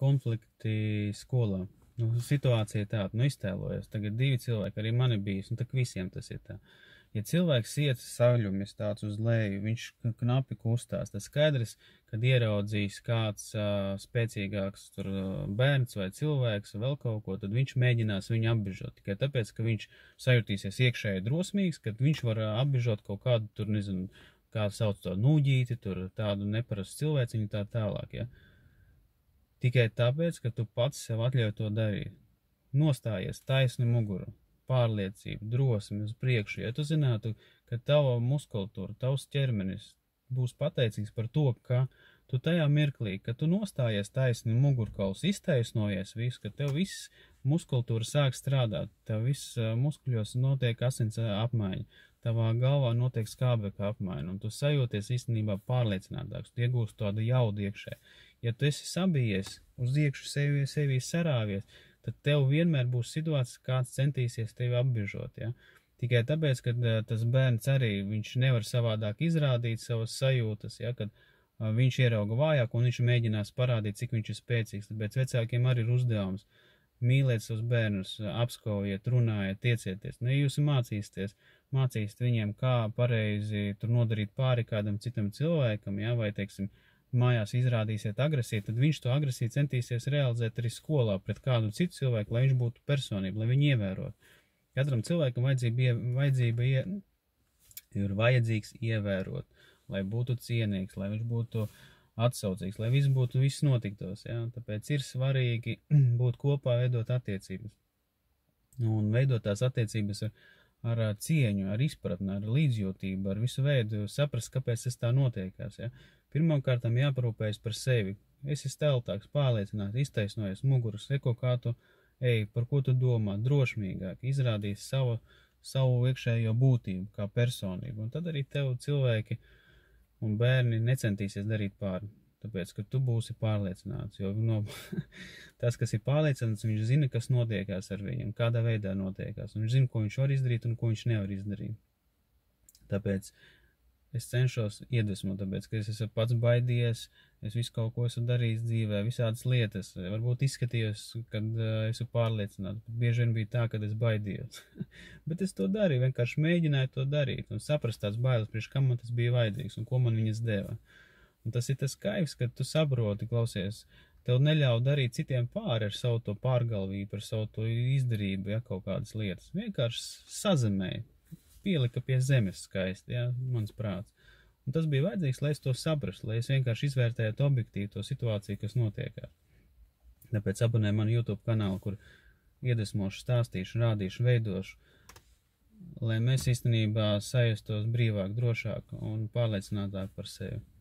konflikti skolā. Situācija tāda, iztēlojas, tagad 2 cilvēki, arī mani bijis, tak visiem tas ir tā. Ja cilvēks iet saļumis tāds uz leju, viņš knapi kustās, tas skaidrs, kad ieraudzīs kāds spēcīgāks tur bērns vai cilvēks vai vēl kaut ko, tad viņš mēģinās viņu apbežot. Tikai tāpēc, ka viņš sajutīsies iekšēji drosmīgs, kad viņš var apbežot kaut kādu tur, nezinu, kā sauc to nūģīti, tur tādu neparastu cilvēciņu tā tālāk, ja. Tikai tāpēc, ka tu pats sev atļauj to darīt. Nostājies taisni muguru. Pārliecība, drosmi uz priekšu, ja tu zinātu, ka tava muskultūra, tavs ķermenis būs pateicīgs par to, ka tu tajā mirklī, ka tu nostājies taisni mugurkauls, iztaisnojies visu, ka tev viss muskultūra sāk strādāt, tev viss muskuļos notiek asins apmaiņa, tavā galvā notiek skābekļa apmaiņa, un tu sajūties īstenībā pārliecinātāks, tu iegūst tādu jaudu iekšē. Ja tu esi sabijies, uz iekšu sevi sarāvies, tad tev vienmēr būs situācija, kāds centīsies tevi apbiežot, ja? Tikai tāpēc, ka tas bērns arī, viņš nevar savādāk izrādīt savas sajūtas, ja? Kad viņš ierauga vājāk un viņš mēģinās parādīt, cik viņš ir spēcīgs. Tāpēc vecākiem arī ir uzdevums mīlēt savus bērnus, apskaujiet, runājiet, tiecieties. Ja jūs mācīsiet viņiem, kā pareizi tur nodarīt pāri kādam citam cilvēkam, ja? Vai, teiksim, mājās izrādīsiet agresiju, tad viņš to agresiju centīsies realizēt arī skolā pret kādu citu cilvēku, lai viņš būtu personība, lai viņu ievērot. Katram cilvēkam ir vajadzīgs ievērot, lai būtu cienīgs, lai viņš būtu atsaucīgs, lai viss notiktos. Ja? Tāpēc ir svarīgi būt kopā, veidot attiecības. Un veidot tās attiecības ar cieņu, ar izpratni, ar līdzjūtību, ar visu veidu, saprast, kāpēc tas tā notiekās. Ja? Pirmkārtām jāparūpējas par sevi. Esi steltāks, pārliecināts, iztaisnojies muguras, eko kā tu ej, par ko tu domā, drošmīgāk, izrādīs savu iekšējo būtību, kā personību. Un tad arī tev cilvēki un bērni necentīsies darīt pāri. Tāpēc, ka tu būsi pārliecināts, jo tas, kas ir pārliecināts, viņš zina, kas notiekās ar viņu, kādā veidā notiekās. Un viņš zina, ko viņš var izdarīt un ko viņš nevar izdarīt. Tāpēc es cenšos iedvesmot, tāpēc, ka es esmu pats baidījies, es visu kaut ko esmu darījis dzīvē, visādas lietas. Varbūt izskatījos, kad esmu pārliecināts, bet bieži vien bija tā, kad es baidījos. Bet es to darīju, vienkārši mēģināju to darīt un saprast tās bailes, priekš kam man tas bija vajadzīgs un ko man viņas deva. Un tas ir tas kaivs, kad tu saproti, klausies, tev neļauj darīt citiem pāri ar savu to pārgalvību, ar savu to izdarību, ja, kaut kādas lietas. Vienkārši sazemēji, pielika pie zemes skaisti, ja, mans prāts. Un tas bija vajadzīgs, lai es to saprastu, lai es vienkārši izvērtētu objektīvi to situāciju, kas notiekās. Tāpēc abonē manu YouTube kanālu, kur iedvesmošu, stāstīšu, rādīšu, veidošu, lai mēs īstenībā sajustos brīvāk, drošāk un pārliecinātāk par sevi.